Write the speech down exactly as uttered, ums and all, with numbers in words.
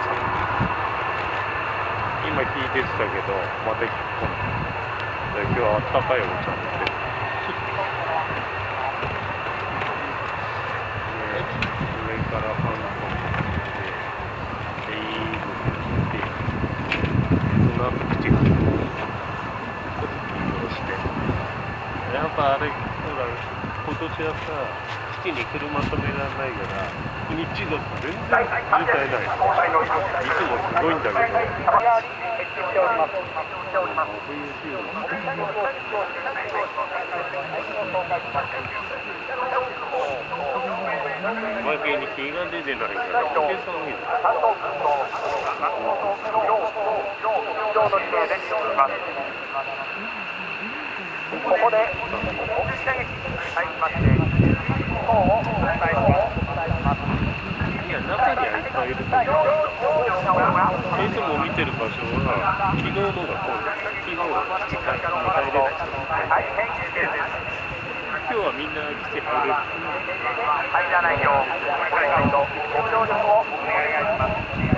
今引いてたけどまた引っ込んで、今日はあったかいお茶持ってる。上からパン粉でいい部分で、その後口が移動して、やっぱあれほら今年はさ基地に車止められないから日中だと全然渋滞ない。いつもすごいんだけど、冬仕様おまけに日が出てないからおけさんみたいな。ここでお口射撃に入りまして、一方をお伝えします。いや、中にはいっぱいいると思う。いつも見てる場所は昨日のが今度、昨日は基地から入れない人がいっぱいいる。今日はみんな基地入れる。入らないよう、これからとご協力をお願いします。